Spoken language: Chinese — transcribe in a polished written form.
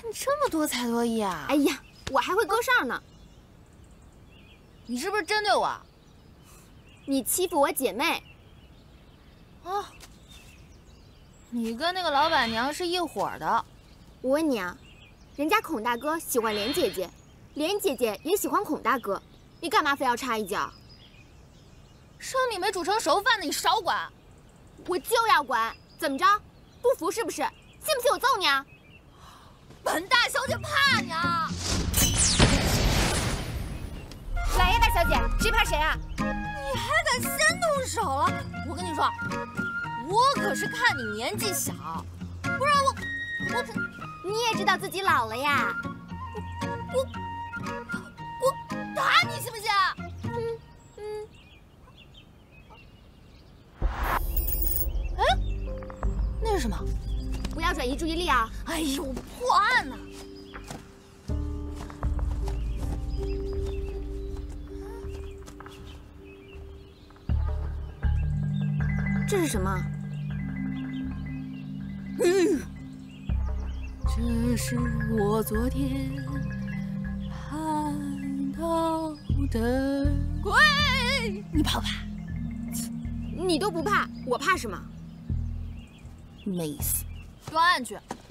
你这么多才多艺啊！ 哎呀，我还会勾哨呢。 你是不是针对我？ 你欺负我姐妹。 哦，你跟那个老板娘是一伙的。 我问你啊，人家孔大哥喜欢莲姐姐，莲姐姐也喜欢孔大哥，你干嘛非要插一脚？ 生米没煮成熟饭呢，你少管！ 我就要管，怎么着？不服是不是？信不信我揍你啊？ 本大小姐怕你啊！ 来呀，大小姐，谁怕谁啊？ 你还敢先动手了？我跟你说，我可是看你年纪小，不然我你也知道自己老了呀。 我打你信不信？哎，那是什么？ 不要转移注意力啊！ 哎呦，破案呢！ 这是什么？ 这是我昨天看到的鬼。你怕不怕？ 你都不怕，我怕什么？ 没意思，专案去。